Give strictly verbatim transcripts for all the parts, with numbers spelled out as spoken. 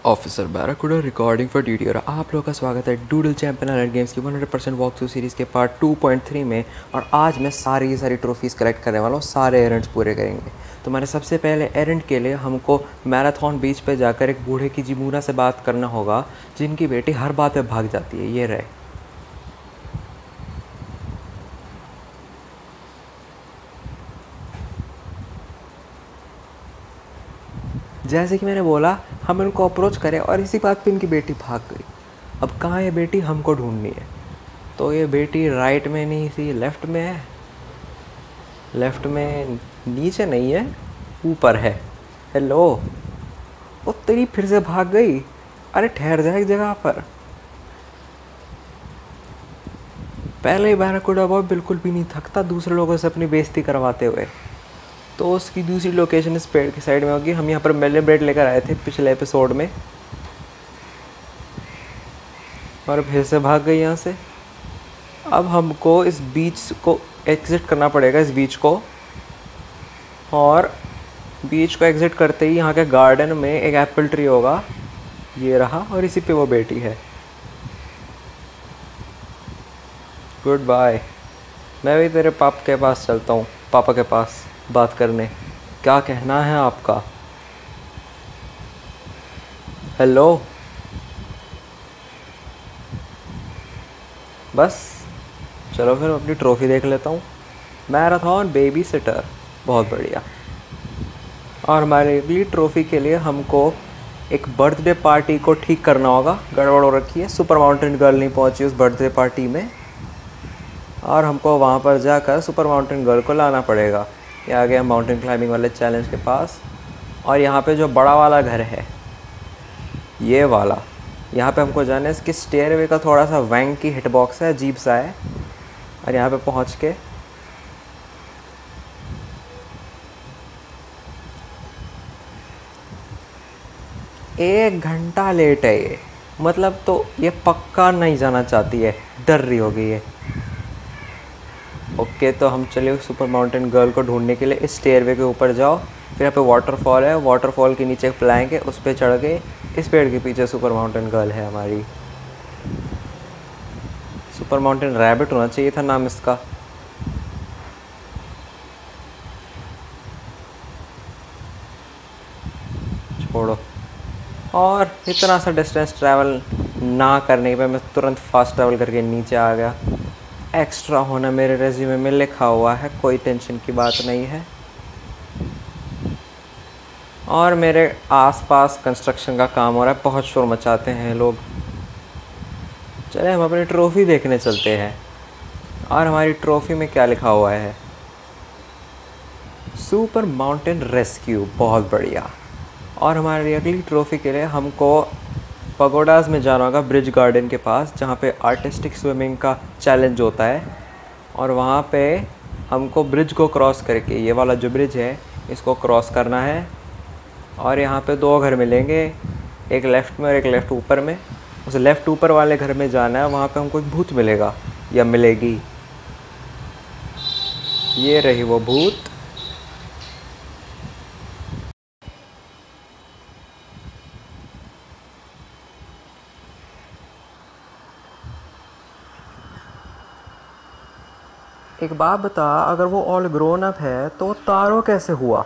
Officer barracuda recording for duty और आप लोगों का स्वागत है डूडल चैंपियन एलाइट गेम्स की hundred percent walk through series के पार्ट टू पॉइंट थ्री में। और आज मैं सारी की सारी ट्रॉफीज़ कलेक्ट करने वाला हूँ, सारे एरेंट्स पूरे करेंगे। तो हमारे सबसे पहले एरेंट के लिए हमको मैराथन बीच पे जाकर एक बूढ़े की जिमूना से बात करना होगा जिनकी बेटी हर बात पे भाग जाती है। ये रहे। जैसे कि मैंने बोला, हम इनको अप्रोच करें और इसी बात पे इनकी बेटी भाग गई। अब कहाँ है बेटी, हमको ढूंढनी है। तो ये बेटी राइट में नहीं थी, लेफ़्ट में है। लेफ़्ट में नीचे नहीं है, ऊपर है। हेलो, वो तेरी फिर से भाग गई। अरे ठहर जा एक जगह पर। पहले ही बैराकुडा बॉय बिल्कुल भी नहीं थकता दूसरे लोगों से अपनी बेइज्जती करवाते हुए। तो उसकी दूसरी लोकेशन इस पेड़ की साइड में होगी। हम यहाँ पर मेले ब्रेड लेकर आए थे पिछले एपिसोड में, और फिर से भाग गई यहाँ से। अब हमको इस बीच को एग्ज़िट करना पड़ेगा, इस बीच को। और बीच को एग्ज़िट करते ही यहाँ के गार्डन में एक एप्पल ट्री होगा, ये रहा, और इसी पे वो बेटी है। Goodbye. मैं भी तेरे पाप के पास चलता हूँ, पापा के पास बात करने। क्या कहना है आपका? हेलो, बस चलो फिर अपनी ट्रॉफ़ी देख लेता हूँ। मैराथन बेबी सिटर, बहुत बढ़िया। और हमारी अगली ट्रॉफ़ी के लिए हमको एक बर्थडे पार्टी को ठीक करना होगा। गड़बड़ हो रखी है, सुपर माउंटेन गर्ल नहीं पहुँची उस बर्थडे पार्टी में, और हमको वहाँ पर जाकर सुपर माउंटेन गर्ल को लाना पड़ेगा। ये आ गया माउंटेन क्लाइंबिंग वाले चैलेंज के पास। और यहाँ पे जो बड़ा वाला घर है, ये वाला, यहाँ पे हमको जाना है। इसकी स्टेयरवे का थोड़ा सा वैंग की हिट बॉक्स है, अजीब सा है। और यहाँ पे पहुँच के एक घंटा लेट है ये, मतलब तो ये पक्का नहीं जाना चाहती है, डर रही होगी ये। ओके, तो हम चले सुपर माउंटेन गर्ल को ढूंढने के लिए। इस स्टेयरवे के ऊपर जाओ, फिर यहाँ पे वाटरफॉल है, वाटरफॉल के नीचे एक प्लैंक है, उस पर चढ़ गए। इस पेड़ के पीछे सुपर माउंटेन गर्ल है हमारी। सुपर माउंटेन रैबिट होना चाहिए था नाम इसका। छोड़ो। और इतना सा डिस्टेंस ट्रैवल ना करने पे मैं तुरंत फास्ट ट्रैवल करके नीचे आ गया। एक्स्ट्रा होना मेरे रेज्यूमे में लिखा हुआ है, कोई टेंशन की बात नहीं है। और मेरे आसपास कंस्ट्रक्शन का काम हो रहा है, बहुत शोर मचाते हैं लोग। चले हम अपनी ट्रॉफ़ी देखने चलते हैं। और हमारी ट्रॉफ़ी में क्या लिखा हुआ है? सुपर माउंटेन रेस्क्यू, बहुत बढ़िया। और हमारी अगली ट्रॉफ़ी के लिए हमको पगोडाज में जाना होगा, ब्रिज गार्डन के पास, जहाँ पे आर्टिस्टिक स्विमिंग का चैलेंज होता है। और वहाँ पे हमको ब्रिज को क्रॉस करके, ये वाला जो ब्रिज है इसको क्रॉस करना है। और यहाँ पे दो घर मिलेंगे, एक लेफ़्ट में और एक लेफ़्ट ऊपर में। उस लेफ़्ट ऊपर वाले घर में जाना है, वहाँ पे हमको एक भूत मिलेगा या मिलेगी। ये रही वो भूत। एक बात बता, अगर वो ऑल ग्रोन अप है तो तारो कैसे हुआ?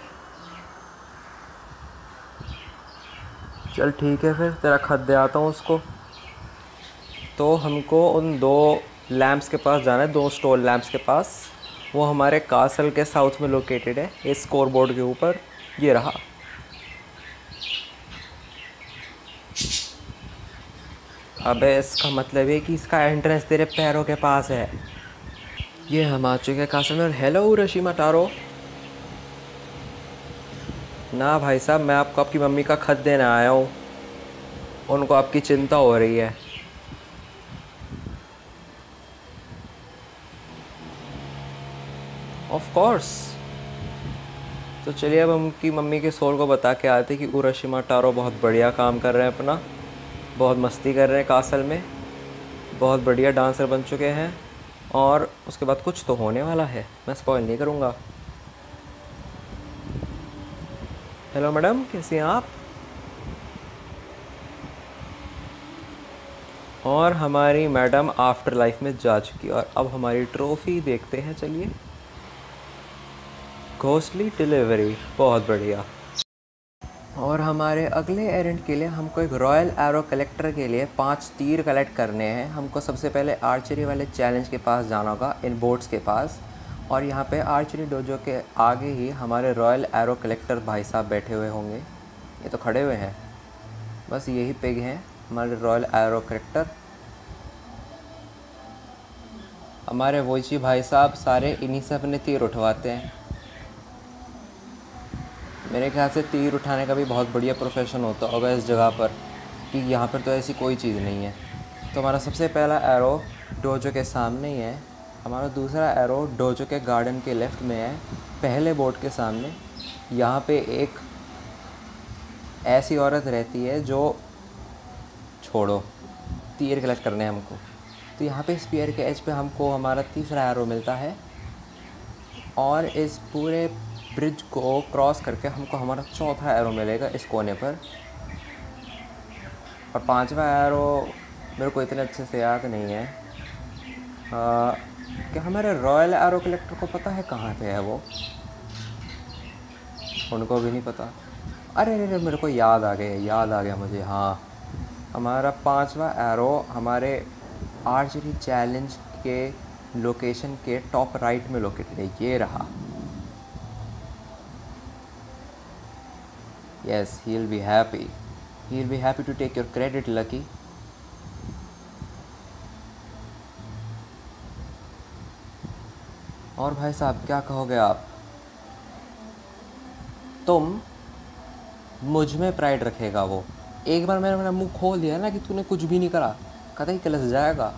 चल ठीक है, फिर तेरा खत दे आता हूँ उसको। तो हमको उन दो लैंप्स के पास जाना है, दो स्टोर लैंप्स के पास। वो हमारे कासल के साउथ में लोकेटेड है, इस स्कोर बोर्ड के ऊपर। ये रहा। अबे इसका मतलब है कि इसका एंट्रेंस तेरे पैरों के पास है। ये हम आ चुके हैं कासल में। और हेलो उराशिमा टारो। ना भाई साहब, मैं आपको आपकी मम्मी का खत देने आया हूँ, उनको आपकी चिंता हो रही है। Of course. तो चलिए अब हम उनकी मम्मी के सोल को बता के आते कि उराशिमा टारो बहुत बढ़िया काम कर रहे हैं अपना, बहुत मस्ती कर रहे हैं कासल में, बहुत बढ़िया डांसर बन चुके हैं। और उसके बाद कुछ तो होने वाला है, मैं स्पॉइल नहीं करूँगा। हेलो मैडम, कैसी हैं आप? और हमारी मैडम आफ्टर लाइफ में जा चुकी है। और अब हमारी ट्रॉफ़ी देखते हैं, चलिए। घोस्टली डिलीवरी, बहुत बढ़िया। और हमारे अगले एरेंट के लिए हमको एक रॉयल एरो कलेक्टर के लिए पांच तीर कलेक्ट करने हैं। हमको सबसे पहले आर्चरी वाले चैलेंज के पास जाना होगा, इन बोट्स के पास। और यहाँ पे आर्चरी डोजो के आगे ही हमारे रॉयल एरो कलेक्टर भाई साहब बैठे हुए होंगे। ये तो खड़े हुए हैं, बस यही पिग हैं हमारे रॉयल एरो कलेक्टर। हमारे वोची भाई साहब सारे इन्हीं से अपने तीर उठवाते हैं। मेरे ख्याल से तीर उठाने का भी बहुत बढ़िया प्रोफेशन होता होगा इस जगह पर, कि यहाँ पर तो ऐसी कोई चीज़ नहीं है। तो हमारा सबसे पहला एरो डोजो के सामने ही है। हमारा दूसरा एरो डोजो के गार्डन के लेफ़्ट में है, पहले बोट के सामने। यहाँ पे एक ऐसी औरत रहती है जो, छोड़ो, तीर कलेक्ट करने हैं हमको। तो यहाँ पे स्पीयर के एज पे हमको हमारा तीसरा एरो मिलता है। और इस पूरे ब्रिज को क्रॉस करके हमको हमारा चौथा एरो मिलेगा इस कोने पर। और पांचवा एरो मेरे को इतने अच्छे से याद नहीं है आ, कि हमारे रॉयल एरो कलेक्टर को पता है कहाँ पे है वो, उनको भी नहीं पता। अरे अरे मेरे को याद आ गया, याद आ गया मुझे। हाँ, हमारा पांचवा एरो हमारे आर्चरी चैलेंज के लोकेशन के टॉप राइट में लोकेटेड है, ये रहा। Yes, he'll be happy. He'll be happy to take your credit, Lucky. और भाई साहब क्या कहोगे आप? तुम मुझ में प्राइड रखेगा वो। एक बार मैंने मेरा मुंह खोल दिया ना कि तूने कुछ भी नहीं करा, कतई कलस जाएगा।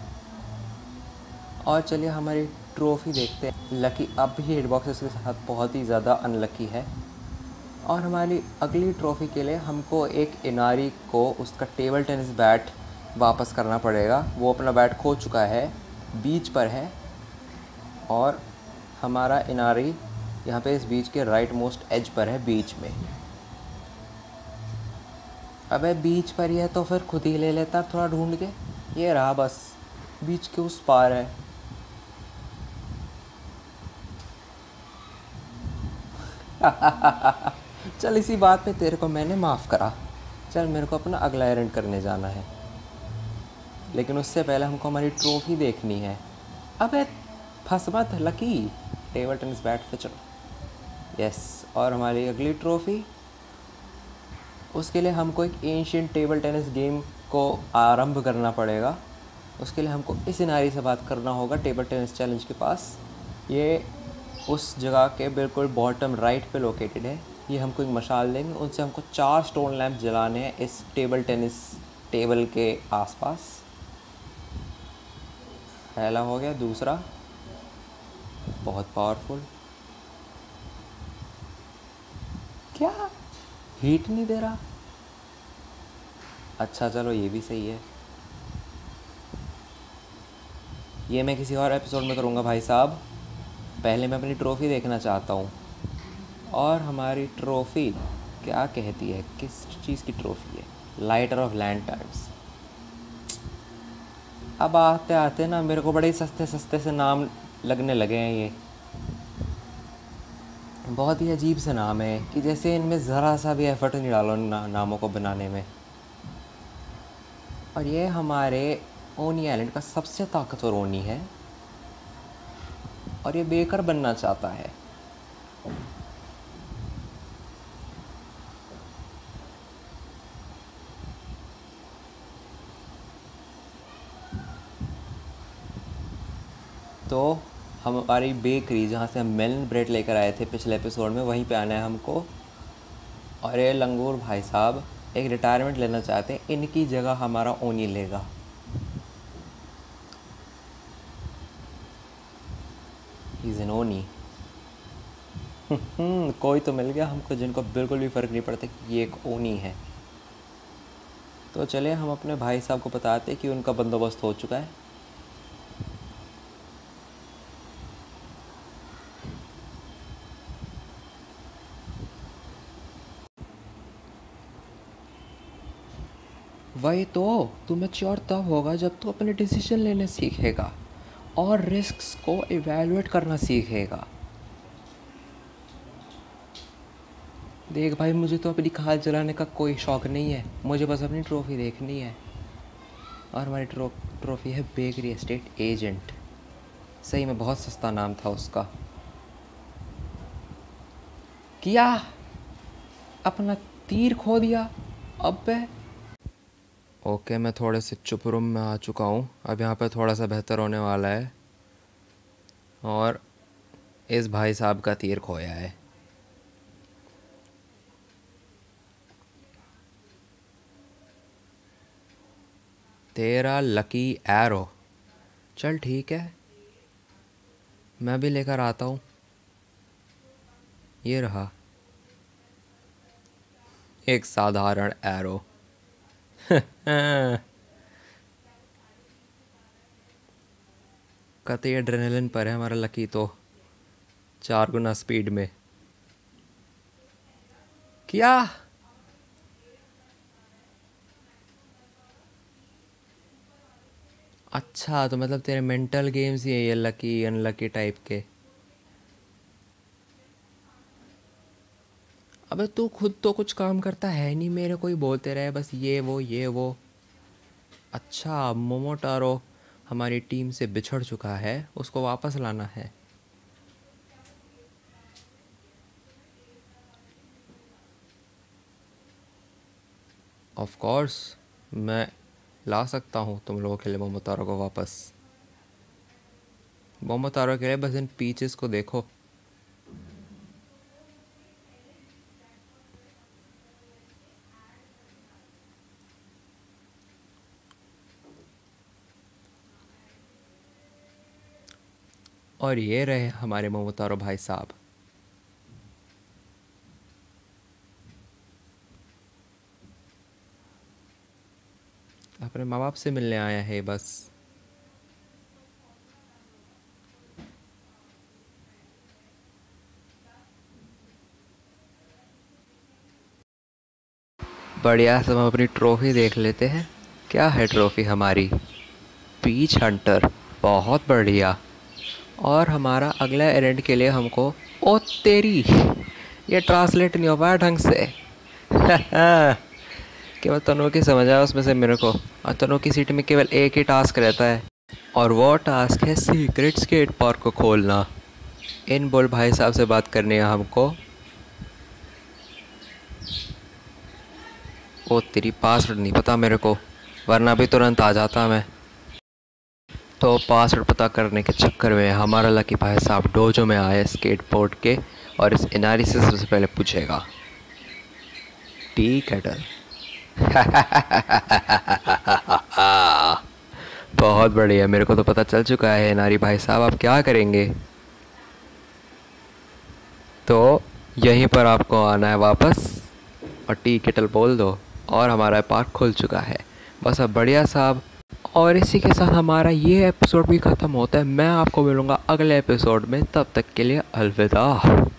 और चलिए हमारी ट्रॉफ़ी देखते हैं। लकी अब भी हिट बॉक्सेस के साथ बहुत ही ज़्यादा अनलकी है। और हमारी अगली ट्रॉफ़ी के लिए हमको एक इनारी को उसका टेबल टेनिस बैट वापस करना पड़ेगा। वो अपना बैट खो चुका है, बीच पर है। और हमारा इनारी यहाँ पे इस बीच के राइट मोस्ट एज पर है, बीच में। अबे बीच पर ही है तो फिर खुद ही ले लेता थोड़ा ढूंढ के। ये रहा, बस बीच के उस पार है। चल इसी बात पे तेरे को मैंने माफ़ करा। चल मेरे को अपना अगला एरेंट करने जाना है, लेकिन उससे पहले हमको हमारी ट्रॉफ़ी देखनी है। अबे फंस मत लकी, टेबल टेनिस बैट पे चलो। यस, और हमारी अगली ट्रॉफ़ी, उसके लिए हमको एक एंशिएंट टेबल टेनिस गेम को आरंभ करना पड़ेगा। उसके लिए हमको इस इनारी से बात करना होगा, टेबल टेनिस चैलेंज के पास। ये उस जगह के बिल्कुल बॉटम राइट पे लोकेटेड है। ये हमको एक मशाल देंगे, उनसे हमको चार स्टोन लैंप जलाने हैं इस टेबल टेनिस टेबल के आसपास। पहला हो गया, दूसरा बहुत पावरफुल। क्या हीट नहीं दे रहा? अच्छा चलो ये भी सही है। ये मैं किसी और एपिसोड में करूँगा भाई साहब। पहले मैं अपनी ट्रॉफ़ी देखना चाहता हूँ। और हमारी ट्रॉफ़ी क्या कहती है, किस चीज़ की ट्रॉफ़ी है? Lighter of lanterns. अब आते आते ना मेरे को बड़े सस्ते सस्ते से नाम लगने लगे हैं। ये बहुत ही अजीब से नाम है कि जैसे इनमें ज़रा सा भी एफर्ट नहीं डालो ना, नामों को बनाने में। और ये हमारे ओनी आइलैंड का सबसे ताकतवर ओनी है, और ये बेकर बनना चाहता है। तो हमारी बेकरी जहाँ से हम मेलन ब्रेड लेकर आए थे पिछले एपिसोड में, वहीं पे आना है हमको। और ये लंगूर भाई साहब एक रिटायरमेंट लेना चाहते हैं, इनकी जगह हमारा ओनी लेगा। ही इज़ एन ओनी। कोई तो मिल गया हमको जिनको बिल्कुल भी फ़र्क नहीं पड़ता कि ये एक ओनी है। तो चले हम अपने भाई साहब को बताते कि उनका बंदोबस्त हो चुका है। वही तो, तू मैच्योर तब होगा जब तू अपने डिसीजन लेने सीखेगा और रिस्क्स को इवैल्यूएट करना सीखेगा। देख भाई, मुझे तो अपनी कार चलाने का कोई शौक़ नहीं है, मुझे बस अपनी ट्रॉफ़ी देखनी है। और हमारी ट्रो ट्रॉफ़ी है बेकरी एस्टेट एजेंट। सही में बहुत सस्ता नाम था उसका। किया, अपना तीर खो दिया। अबे ओके, मैं थोड़े से चुप रूम में आ चुका हूँ। अब यहाँ पे थोड़ा सा बेहतर होने वाला है। और इस भाई साहब का तीर खोया है। तेरा लकी एरो। चल ठीक है, मैं भी लेकर आता हूँ। ये रहा एक साधारण एरो। कतई एड्रेनलिन पर है हमारा लकी तो चार गुना स्पीड में। क्या? अच्छा, तो मतलब तेरे मेंटल गेम्स ही है ये लकी अनलकी टाइप के। अबे तू खुद तो कुछ काम करता है नहीं, मेरे को ही बोलते रहे बस ये वो ये वो। अच्छा, मोमोटारो हमारी टीम से बिछड़ चुका है, उसको वापस लाना है। ऑफ कोर्स मैं ला सकता हूँ तुम लोगों के लिए मोमोटारो को वापस। मोमोटारो के लिए बस इन पीचेस को देखो। और ये रहे हमारे मोमोटारो भाई साहब। अपने माँ बाप से मिलने आया है बस। बढ़िया, सब हम अपनी ट्रॉफी देख लेते हैं। क्या है ट्रॉफी हमारी? पीच हंटर, बहुत बढ़िया। और हमारा अगला इवेंट के लिए हमको, ओ तेरी, ये ट्रांसलेट नहीं हो पाया ढंग से। केवल तनु की समझ आया उसमें से मेरे को। और तनु की सीट में केवल एक ही टास्क रहता है, और वो टास्क है सीक्रेट स्केट पार्क को खोलना। इन बोल भाई साहब से बात करनी है हमको। ओ तेरी, पासवर्ड नहीं पता मेरे को, वरना भी तुरंत आ जाता मैं। तो पासवर्ड पता करने के चक्कर में हमारा लकी भाई साहब डोजो में आया स्केट बोर्ड के, और इस इनारी से सबसे पहले पूछेगा, टी कैटल। बहुत बढ़िया, मेरे को तो पता चल चुका है इनारी भाई साहब आप क्या करेंगे। तो यहीं पर आपको आना है वापस और टी केटल बोल दो, और हमारा पार्क खुल चुका है। बस अब बढ़िया साहब। और इसी के साथ हमारा ये एपिसोड भी ख़त्म होता है। मैं आपको मिलूँगा अगले एपिसोड में, तब तक के लिए अलविदा।